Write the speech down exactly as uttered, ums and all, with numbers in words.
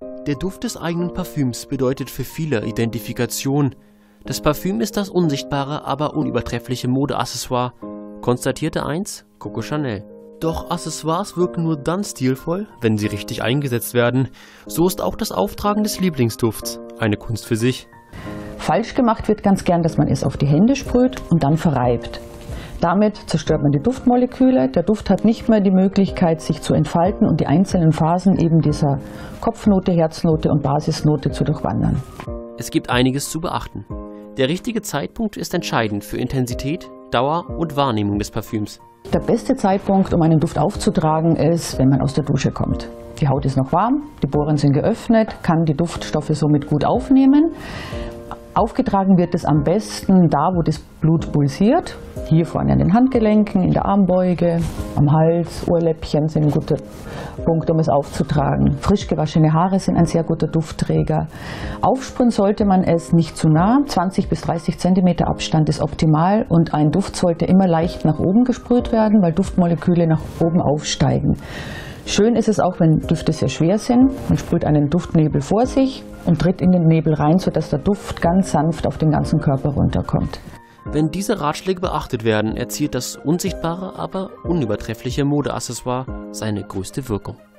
Der Duft des eigenen Parfüms bedeutet für viele Identifikation. Das Parfüm ist das unsichtbare, aber unübertreffliche Modeaccessoire, konstatierte einst Coco Chanel. Doch Accessoires wirken nur dann stilvoll, wenn sie richtig eingesetzt werden. So ist auch das Auftragen des Lieblingsdufts eine Kunst für sich. Falsch gemacht wird ganz gern, dass man es auf die Hände sprüht und dann verreibt. Damit zerstört man die Duftmoleküle. Der Duft hat nicht mehr die Möglichkeit, sich zu entfalten und die einzelnen Phasen eben dieser Kopfnote, Herznote und Basisnote zu durchwandern. Es gibt einiges zu beachten. Der richtige Zeitpunkt ist entscheidend für Intensität, Dauer und Wahrnehmung des Parfüms. Der beste Zeitpunkt, um einen Duft aufzutragen, ist, wenn man aus der Dusche kommt. Die Haut ist noch warm, die Poren sind geöffnet, kann die Duftstoffe somit gut aufnehmen. Aufgetragen wird es am besten da, wo das Blut pulsiert. Hier vorne an den Handgelenken, in der Armbeuge, am Hals, Ohrläppchen sind ein guter Punkt, um es aufzutragen. Frisch gewaschene Haare sind ein sehr guter Duftträger. Aufsprühen sollte man es nicht zu nah. zwanzig bis dreißig Zentimeter Abstand ist optimal und ein Duft sollte immer leicht nach oben gesprüht werden, weil Duftmoleküle nach oben aufsteigen. Schön ist es auch, wenn Düfte sehr schwer sind. Man sprüht einen Duftnebel vor sich und tritt in den Nebel rein, sodass der Duft ganz sanft auf den ganzen Körper runterkommt. Wenn diese Ratschläge beachtet werden, erzielt das unsichtbare, aber unübertreffliche Modeaccessoire seine größte Wirkung.